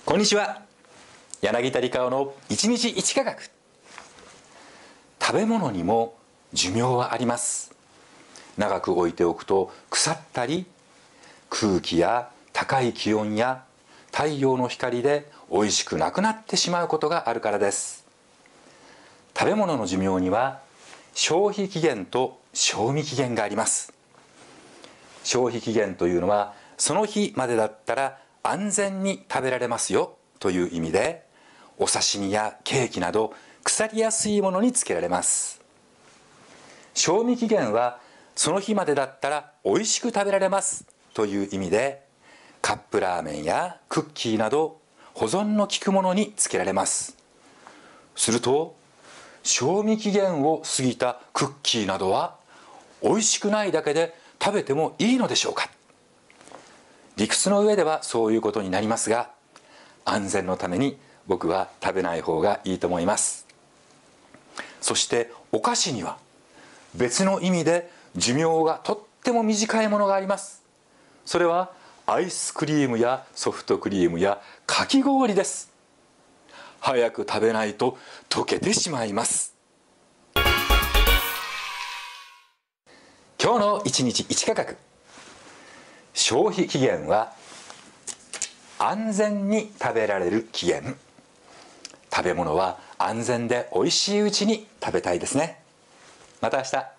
こんにちは。柳田理香の一日一科学。食べ物にも寿命はあります。長く置いておくと腐ったり、空気や高い気温や太陽の光で美味しくなくなってしまうことがあるからです。食べ物の寿命には消費期限と賞味期限があります。消費期限というのはその日までだったら安全に食べられますよという意味で、お刺身やケーキなど腐りやすいものにつけられます。賞味期限はその日までだったら美味しく食べられますという意味で、カップラーメンやクッキーなど保存の効くものにつけられます。すると賞味期限を過ぎたクッキーなどは美味しくないだけで食べてもいいのでしょうか。理屈の上ではそういうことになりますが、安全のために僕は食べない方がいいと思います。そしてお菓子には別の意味で寿命がとっても短いものがあります。それはアイスクリームやソフトクリームやかき氷です。早く食べないと溶けてしまいます。今日の一日一科学。消費期限は安全に食べられる期限。食べ物は安全で美味しいうちに食べたいですね。また明日。